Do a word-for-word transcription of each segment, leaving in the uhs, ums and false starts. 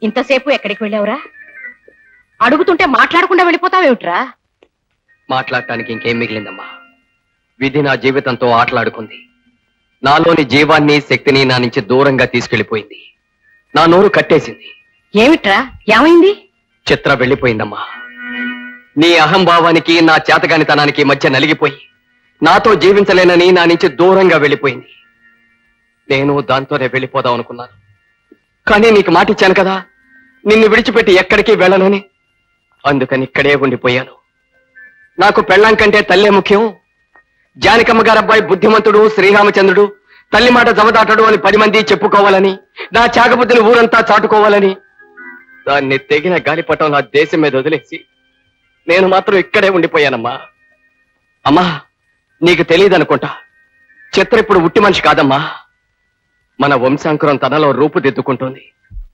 ఇంతసేపు ఎక్కడికి వెళ్ళావురా? అడుగుతుంటే మాట్లాడకుండా వెళ్ళిపోతావేమిట్రా? మాట్లాడటానికి ఇంకేం మిగిలిందమ్మా? విధి నా జీవితంతో ఆటలాడుకుంది. నాలోని జీవాన్ని శక్తిని నా నుంచి దూరంగా తీసుకెళ్లిపోయింది. నా నోరు కట్టేసింది. ఏమిట్రా? ఏమైంది? చిత్ర వెళ్ళిపోయిందమ్మా. నీ అహంభావానికి నా చేతగానితనానికి మధ్య నలిగిపోయి నాతో జీవించలేనని నా నుంచి దూరంగా వెళ్ళిపోయింది. నేను దాంతోనే వెళ్ళిపోదాం అనుకున్నాను. కానీ నీకు మాట ఇచ్చాను కదా, నిన్ను విడిచిపెట్టి ఎక్కడికి వెళ్ళనని. అందుకని ఇక్కడే ఉండిపోయాను. నాకు పెళ్ళాం కంటే తల్లే ముఖ్యం. జానకమ్మ గారు అబ్బాయి బుద్ధిమంతుడు, శ్రీరామచంద్రుడు, తల్లి మాట జవదాటడు అని పది మంది చెప్పుకోవాలని, నా చాకబుద్ధిని ఊరంతా చాటుకోవాలని దాన్ని తెగిన గాలిపటం నా దేశం మీద వదిలేసి నేను మాత్రం ఇక్కడే ఉండిపోయానమ్మా. అమ్మా, నీకు తెలియదనుకుంటా, చిత్ర ఇప్పుడు ఉట్టి మనిషి కాదమ్మా. మన వంశాంకురం తనలో రూపుదిద్దుకుంటుంది.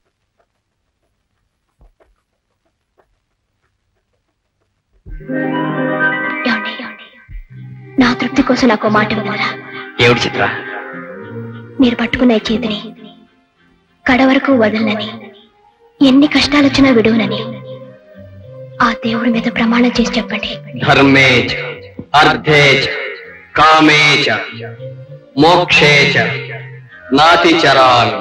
నా తృప్తి కోసం నాకు మాట విన్నారా? ఏమిటి చిత్ర? మీరు పట్టుకున్న చేతిని కడ వరకు వదలనని, ఎన్ని కష్టాలొచ్చినా విడువనని ఆ దేవుడి మీద ప్రమాణం చేసి చెప్పండి. ధర్మేచ అర్థేచ కామేచ మోక్షేచ నాతి చరామి.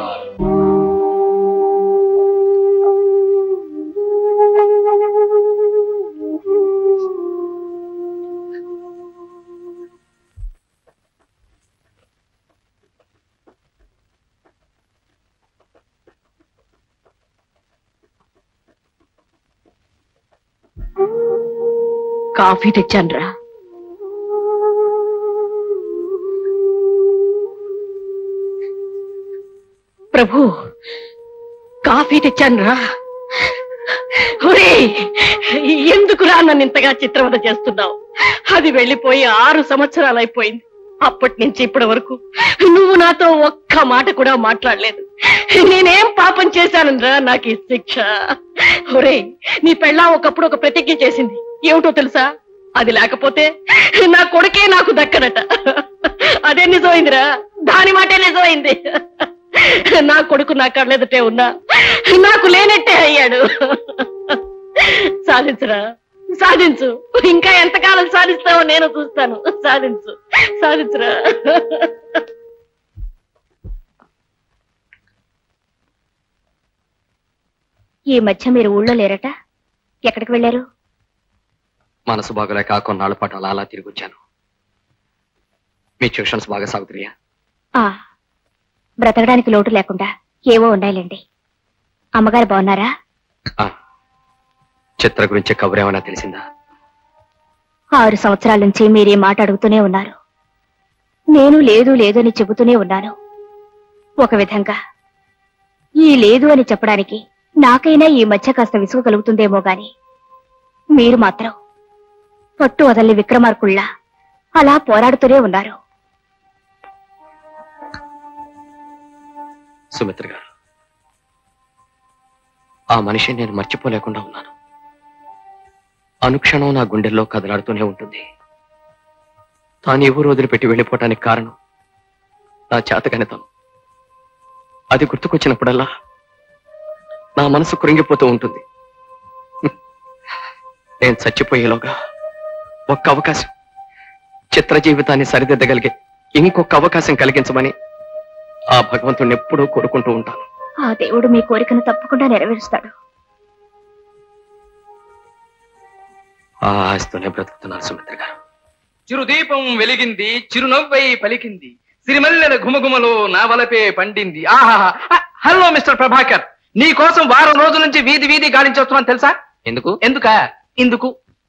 కాఫీ తెచ్చాన్రా. ప్రభు, కాఫీ తెచ్చాన్రా. ఎందుకురా నన్ను ఇంతగా చిత్రవద చేస్తున్నావు? అది వెళ్ళిపోయి ఆరు సంవత్సరాలు అయిపోయింది. అప్పటి నుంచి ఇప్పటి వరకు నువ్వు నాతో ఒక్క మాట కూడా మాట్లాడలేదు. నేనేం పాపం చేశానురా నాకు ఈ శిక్ష? ఒరే, నీ పెళ్ళాం ఒకప్పుడు ఒక ప్రతిజ్ఞ చేసింది. ఏమిటో తెలుసా? అది లేకపోతే నా కొడుకే నాకు దక్కనట. అదే నిజమైందిరా, దాని మాటే నిజమైంది. నా కొడుకు నా కళ్ళెదుటే ఉన్నా నాకు లేనట్టే అయ్యాడు. సాధించురా, సాధించు. ఇంకా ఎంతకాలం సాధిస్తావో నేను చూస్తాను. సాధించు, సాధించురా. ఈ మధ్య మీరు ఊళ్ళో లేరట? ఎక్కడికి వెళ్ళారు? మనసు బాగోలేక కొన్నాళ్ళ పాటు అలా అలా తిరిగి వచ్చాను. మీ ట్యూషన్స్ బాగా సాగుతున్నాయా? ఆ బ్రతకడానికి లోటు లేకుండా ఏవో ఉన్నాయిలేండి. అమ్మగారు బాగున్నారా? చిత్ర గురించి కబురేమన్నా తెలిసిందా? ఆరు సంవత్సరాల నుంచి మీరే మాట అడుగుతూనే ఉన్నారు. నేను లేదు లేదు అని చెబుతూనే ఉన్నాను. ఒక విధంగా ఈ లేదు అని చెప్పడానికి నాకైనా ఈ మధ్య కాస్త విసుగు కలుగుతుందేమో గాని, మీరు మాత్రం పట్టు వదల్ని విక్రమార్కుల్లా అలా పోరాడుతూనే ఉన్నారు. సుమిత్ర గారు, ఆ మనిషిని నేను మర్చిపోలేకుండా ఉన్నాను. అనుక్షణం నా గుండెల్లో కదలాడుతూనే ఉంటుంది. తాను ఎవరు వదిలిపెట్టి వెళ్ళిపోవటానికి కారణం నా చేతగానితనం. అది గుర్తుకొచ్చినప్పుడల్లా నా మనసు కృంగిపోతూ ఉంటుంది. నేను చచ్చిపోయేలోగా ఒక్క అవకాశం, చిత్ర జీవితాన్ని సరిదిద్దగలిగే ఇంకొక అవకాశం కలిగించమని ఆ భగవంతుడిని ఎప్పుడూ కోరుకుంటూ ఉంటాను. ఆ దేవుడు మీ కోరికను తప్పకుండా నెరవేరుస్తాడు. ఆ ఆశతోనే బ్రతుకుతున్నాను సుమిత్ర గారు. చిరుదీపం వెలిగింది, చిరునవ్వై పలికింది, సిరిమల్లెల ఘుమఘుమలో నా వలపే పండింది. ఆహా! హలో మిస్టర్ ప్రభాకర్, నీ కోసం వారం రోజుల నుంచి వీధి వీధి గాలించొస్తున్నాను తెలుసా? ఎందుకు? ఎందుక ఇందుకు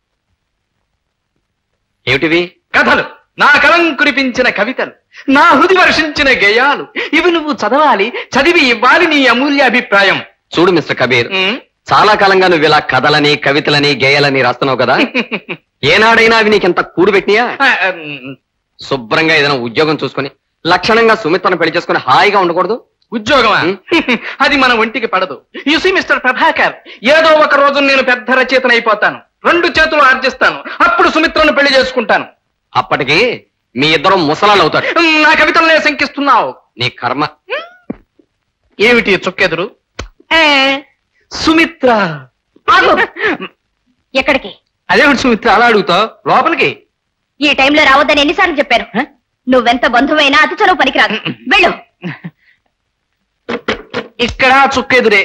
ఏమిటివి? కథలు, నా కలం కురిపించిన కవితలు, నా హృది వర్షించిన గేయాలు. ఇవి నువ్వు చదవాలి, చదివి ఇవ్వాలి నీ అమూల్య అభిప్రాయం. చూడు మిస్టర్ కబీర్, చాలా కాలంగా నువ్వు ఇలా కథలని, కవితలని, గేయాలని రాస్తున్నావు కదా. ఏనాడైనా అవి నీకెంత కూడు పెట్టినా? శుభ్రంగా ఏదైనా ఉద్యోగం చూసుకుని లక్షణంగా సుమిత్రను పెళ్లి చేసుకుని హాయిగా ఉండకూడదు? ఉద్యోగమా? అది మన ఒంటికి పడదు. యు సీ మిస్టర్ ప్రభాకర్, ఏదో ఒక రోజు నేను పెద్ద రచయితను అయిపోతాను, రెండు చేతులు ఆర్జిస్తాను, అప్పుడు సుమిత్రను పెళ్లి చేసుకుంటాను. అప్పటికి మీ ఇద్దరు ముసలాళ్ళు అవుతారు. నా కవితలనే శంకిస్తున్నావు. నీ కర్మ. ఏమిటి చుక్కెదురు? సుమిత్ర. ఆగు. ఎక్కడికి? అదేమిటి సుమిత్ర అలా అడుగుతావు? లోపలికి. ఈ టైంలో రావద్దని ఎన్నిసార్లు చెప్పారు? నువ్వెంత బంధువైనా అతి చొరవ పనికిరాదు. వెళ్ళు. ఇక్కడ చుక్కెదురే.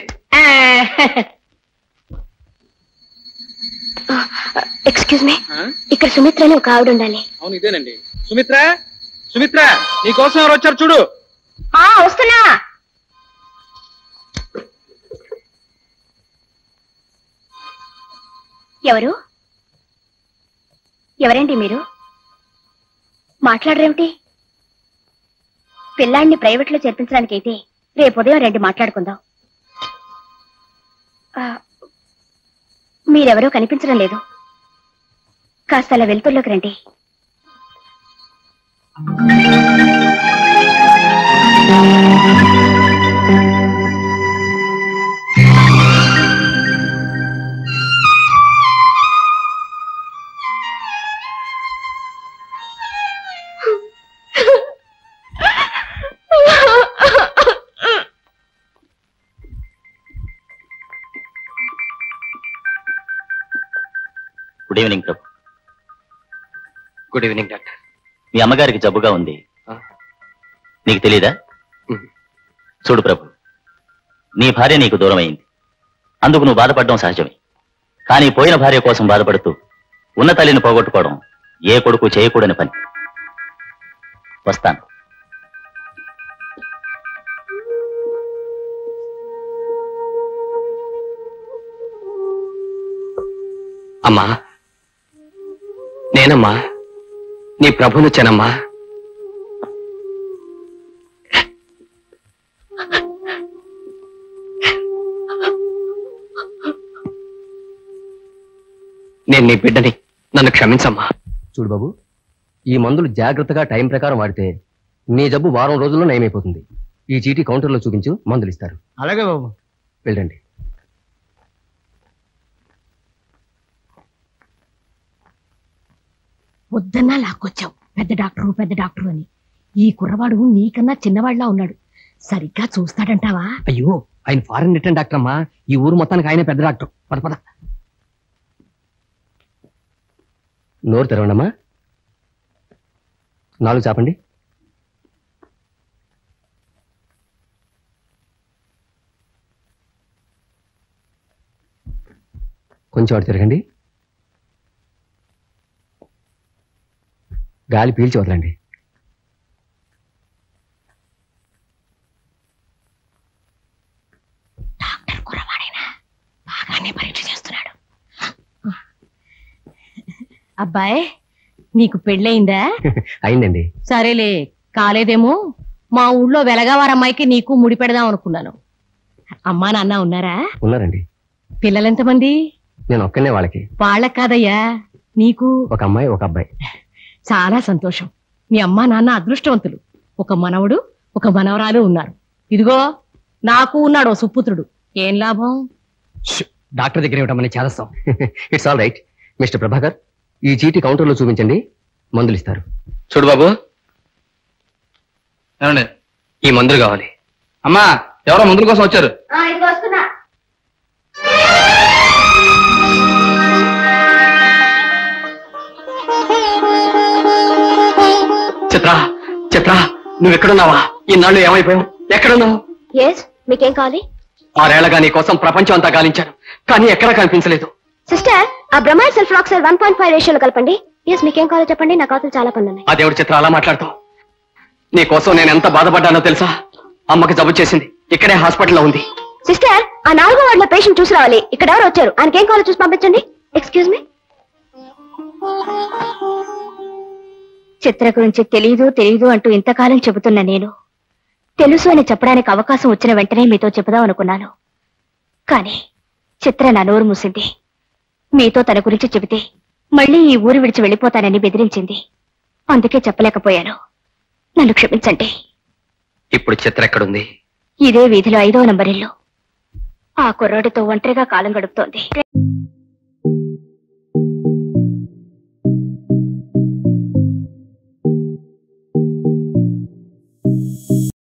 ఎక్స్క్యూజ్ మీ, ఇక్కడ సుమిత్ర అని ఒక ఆవిడ ఉండాలి. అవును ఇదేనండి. సుమిత్ర, సుమిత్ర నీకోసం ఎవరు వచ్చారు చూడు. వస్తున్నా. ఎవరు? ఎవరేంటి మీరు? మాట్లాడరేమిటి? పిల్లాడిని ప్రైవేట్ లో చేర్పించడానికైతే రేపు ఉదయం రండి, మాట్లాడుకుందాం. మీరెవరూ కనిపించడం లేదు. కాస్త అలా వెలుతుల్లోకి రండి. Good evening Prabhu. Good evening doctor. మీ అమ్మగారికి జబ్బుగా ఉంది, నీకు తెలీదా? చూడు ప్రభు, నీ భార్య నీకు దూరం అయింది, అందుకు నువ్వు బాధపడడం సహజమే. కానీ పోయిన భార్య కోసం బాధపడుతూ ఉన్న తల్లిని పోగొట్టుకోవడం ఏ కొడుకు చేయకూడని పని. వస్తాను. అమ్మా, నేనమ్మా, నీ ప్రభునొచ్చానమ్మా. నేను నీ బిడ్డని, నన్ను క్షమించమ్మా. చూడు బాబు, ఈ మందులు జాగ్రత్తగా టైం ప్రకారం వాడితే నీ జబ్బు వారం రోజుల్లో నయమైపోతుంది. ఈ చీటీ కౌంటర్లో చూపించు, మందులు ఇస్తారు. అలాగే బాబు. వెళ్ళండి. వద్దన్నా లాక్కొచ్చావు పెద్ద డాక్టరు పెద్ద డాక్టరు అని. ఈ కుర్రవాడు నీకన్నా చిన్నవాళ్లా ఉన్నాడు. సరిగ్గా చూస్తాడంటావా? అయ్యో, ఆయన ఫారెన్ రిటర్న్ డాక్టర్ అమ్మా. ఈ ఊరు మొత్తానికి ఆయన పెద్ద డాక్టర్. పద పద. నోరు తెరవండమ్మా. నాలుగు చాపండి. కొంచెం అటు తిరగండి. గాలి పీల్చి వదలండి. డాక్టర్ కుర్రవాడైనా బాగానే పరీక్ష చేస్తున్నాడు. అబ్బాయి, నీకు పెళ్ళయిందా? అయిందండి. సరేలే, కాలేదేమో. మా ఊళ్ళో వెలగవారమ్మాయికి నీకు ముడి పెడదాం అనుకున్నాను. అమ్మా నాన్న ఉన్నారా? ఉన్నారండి. పిల్లలెంతమంది? నేను ఒక్కనే వాళ్ళకి. వాళ్ళకి కాదయ్యా, నీకు. ఒక అమ్మాయి, ఒక అబ్బాయి. చాలా సంతోషం. మీ అమ్మా నాన్న అదృష్టవంతులు. ఒక మనవడు, ఒక మనవరాలు ఉన్నారు. ఇదిగో నాకు ఉన్నాడు ఓ సుపుత్రుడు. ఏం లాభం? డాక్టర్ దగ్గర ఇవ్వటమని చేస్తాం. It's all right. Mister Prabhakar, ఈ చీటీ కౌంటర్లో చూపించండి, మందులు ఇస్తారు. చూడు బాబు, ఏమండి ఈ మందులు కావాలి. అమ్మా, ఎవరో మందుల కోసం వచ్చారు. చిత్ర, చిత్ర, నువ్వు ఎక్కడున్నావా? ఈనాళ్ళు ఏమైపోయావు? ఎక్కడున్నావు? ఎస్, మీకేం కావాలి? ఆరేళ్లగా నీ కోసం ప్రపంచం అంతా గాలించాను, కానీ ఎక్కడా కనిపించలేదు. సిస్టర్, ఆ bromide sulphoxide one point five రేషియోలో కలపండి. ఎస్, మీకేం కావాలో చెప్పండి, నాకు అవతల చాలా పనులు ఉన్నాయి. అదేవిడు చిత్ర అలా మాట్లాడతావు? నీ కోసం నేను ఎంత బాధపడ్డానో తెలుసా? అమ్మకి జబ్బు చేసింది, ఇక్కడే హాస్పిటల్లో ఉంది. సిస్టర్, ఆ నాలుగో వార్డులో పేషెంట్ చూసి రావాలి. ఇక్కడ ఎవరు వచ్చారు, ఆయనకేం కావాలో చూసి పంపించండి. Excuse me. చిత్ర గురించి తెలీదు తెలీదు అంటూ ఇంతకాలం చెబుతున్నా నేను తెలుసు అని చెప్పడానికి అవకాశం వచ్చిన వెంటనే మీతో చెబుదాం అనుకున్నాను. కానీ చిత్ర నా నోరు మూసింది. మీతో తన గురించి చెబితే మళ్ళీ ఈ ఊరు విడిచి వెళ్ళిపోతానని బెదిరించింది. అందుకే చెప్పలేకపోయాను. నన్ను క్షమించండి. ఇప్పుడు చిత్ర ఎక్కడుంది? ఇదే వీధిలో ఐదో నంబర్ ఇల్లు. ఆ కుర్రాడితో ఒంటరిగా కాలం గడుపుతోంది.